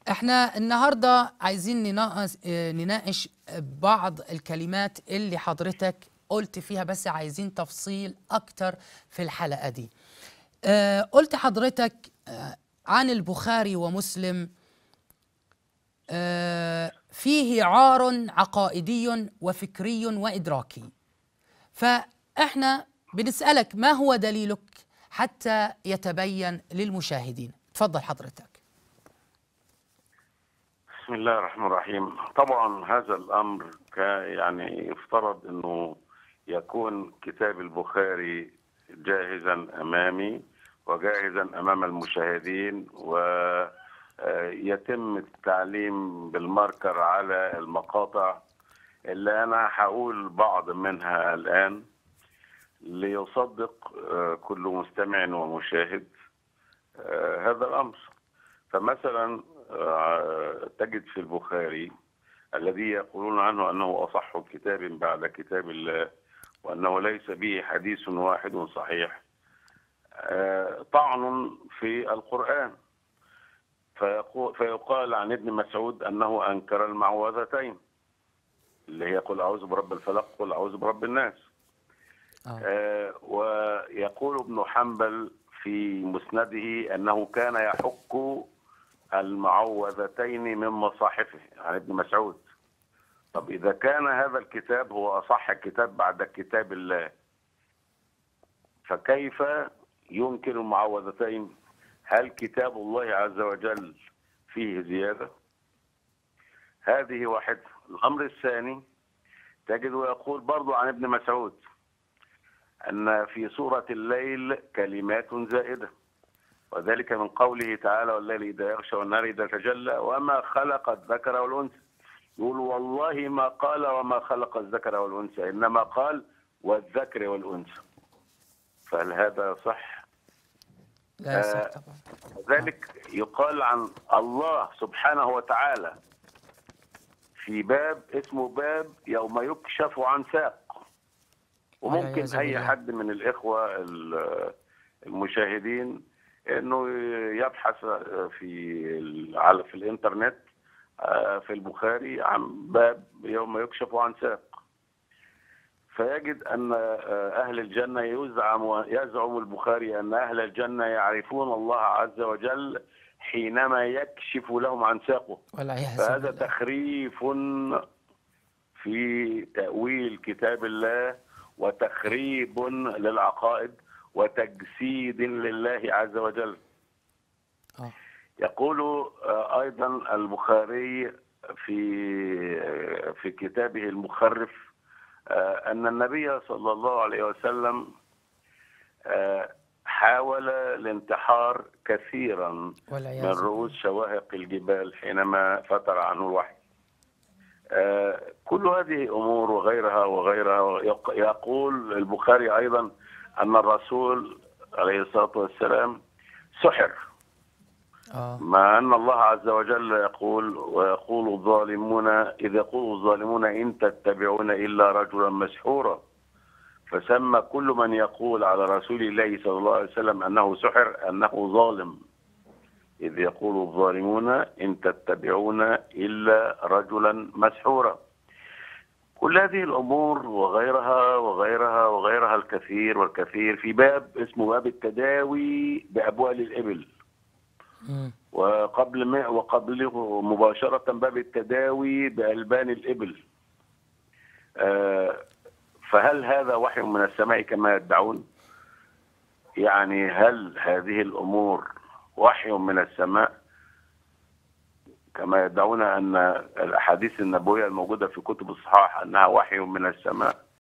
احنا النهارده عايزين نناقش بعض الكلمات اللي حضرتك قلت فيها، بس عايزين تفصيل اكتر في الحلقة دي. قلت حضرتك عن البخاري ومسلم فيه عار عقائدي وفكري وإدراكي. فاحنا بنسألك ما هو دليلك حتى يتبين للمشاهدين. تفضل حضرتك. بسم الله الرحمن الرحيم. طبعا هذا الأمر يعني يفترض أنه يكون كتاب البخاري جاهزا أمامي وجاهزا أمام المشاهدين، ويتم التعليم بالماركر على المقاطع اللي أنا هقول بعض منها الآن ليصدق كل مستمع ومشاهد هذا الأمر. فمثلا تجد في البخاري الذي يقولون عنه أنه أصح كتاب بعد كتاب الله وأنه ليس به حديث واحد صحيح طعن في القرآن، فيقال عن ابن مسعود أنه أنكر المعوذتين اللي هي قل أعوذ برب الفلق قل أعوذ برب الناس. ويقول ابن حنبل في مسنده أنه كان يحك المعوذتين من مصاحفه عن ابن مسعود. طب إذا كان هذا الكتاب هو أصح كتاب بعد كتاب الله، فكيف ينكر المعوذتين؟ هل كتاب الله عز وجل فيه زيادة؟ هذه واحدة. الأمر الثاني تجد يقول برضو عن ابن مسعود أن في سورة الليل كلمات زائدة، وذلك من قوله تعالى والليل إذا يغشى والنهار إذا تجلى وما خلق الذكر والأنثى. يقول والله ما قال وما خلق الذكر والأنثى، إنما قال والذكر والأنثى. فهل هذا صح؟ لا صح طبعا. ذلك يقال عن الله سبحانه وتعالى في باب اسمه باب يوم يكشف عن ساق. وممكن أي حد من الإخوة المشاهدين انه يبحث في الانترنت في البخاري عن باب يوم يكشف عن ساق، فيجد ان اهل الجنه يزعم البخاري ان اهل الجنه يعرفون الله عز وجل حينما يكشف لهم عن ساقه. فهذا تخريف في تأويل كتاب الله وتخريب للعقائد وتجسيد لله عز وجل. يقول أيضا البخاري في كتابه المخرف أن النبي صلى الله عليه وسلم حاول الانتحار كثيرا من رؤوس شواهق الجبال حينما فتر عنه الوحي. كل هذه أمور وغيرها وغيرها. يقول البخاري أيضا أن الرسول عليه الصلاة والسلام سحر، مع أن الله عز وجل يقول ويقول الظالمون إذ يقول الظالمون إن تتبعون إلا رجلا مسحورا، فسمى كل من يقول على رسول الله صلى الله عليه وسلم أنه سحر أنه ظالم. إذ يقول الظالمون إن تتبعون إلا رجلا مسحورا. كل هذه الأمور وغيرها وغيرها وغيرها الكثير والكثير في باب اسمه باب التداوي بأبوال الإبل، وقبله مباشرة باب التداوي بألبان الإبل. فهل هذا وحي من السماء كما يدعون؟ يعني هل هذه الأمور وحي من السماء كما يدعون أن الأحاديث النبوية الموجودة في كتب الصحاح أنها وحي من السماء؟